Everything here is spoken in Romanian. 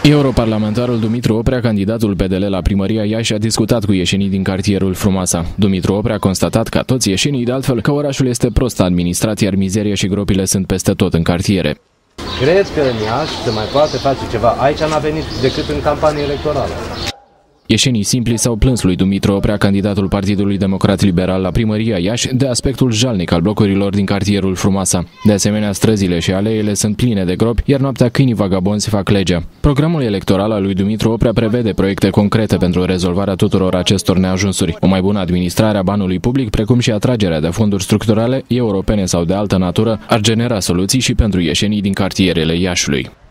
Europarlamentarul Dumitru Oprea, candidatul PDL la primăria Iași, a discutat cu ieșenii din cartierul Frumoasa. Dumitru Oprea a constatat, ca toți ieșenii de altfel, că orașul este prost administrat, iar mizeria și gropile sunt peste tot în cartiere. Cred că în Iași se mai poate face ceva. Aici n-a venit decât în campanie electorală. Ieșenii simpli s-au plâns lui Dumitru Oprea, candidatul Partidului Democrat Liberal la primăria Iași, de aspectul jalnic al blocurilor din cartierul Frumoasa. De asemenea, străzile și aleile sunt pline de gropi, iar noaptea câinii vagabonzi fac legea. Programul electoral al lui Dumitru Oprea prevede proiecte concrete pentru rezolvarea tuturor acestor neajunsuri. O mai bună administrare a banului public, precum și atragerea de fonduri structurale, europene sau de altă natură, ar genera soluții și pentru ieșenii din cartierele Iașiului.